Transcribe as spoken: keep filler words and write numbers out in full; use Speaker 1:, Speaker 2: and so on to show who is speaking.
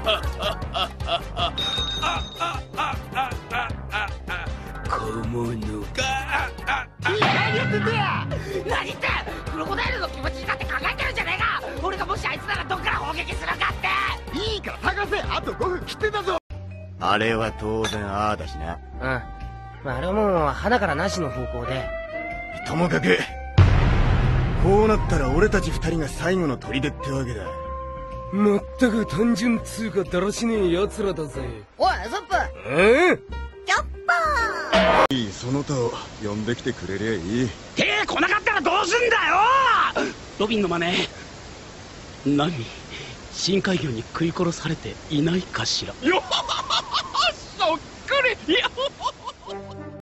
Speaker 1: 小物が
Speaker 2: 何やってんだよ。何ってクロコダイルの気持ちになって考えてるんじゃねえか。俺がもしあいつならどっから砲撃するかって。いいから探せ。あとごふん切ってたぞ。
Speaker 3: あれは当然ああだしな。
Speaker 4: うん。まあ、あれはもう花からなしの方向で。
Speaker 3: ともかくこうなったら俺たち二人が最後の砦ってわけだ。
Speaker 1: まったく単純つうかだらしねえ奴らだぜ。
Speaker 4: おいソップ。
Speaker 1: え
Speaker 4: キャッパー。
Speaker 3: いいその他を呼んできてくれりゃいい。
Speaker 2: 手来なかったらどうすんだよ。ロビンの真似何、深海魚に食い殺されていないかしら。よそっくり。いや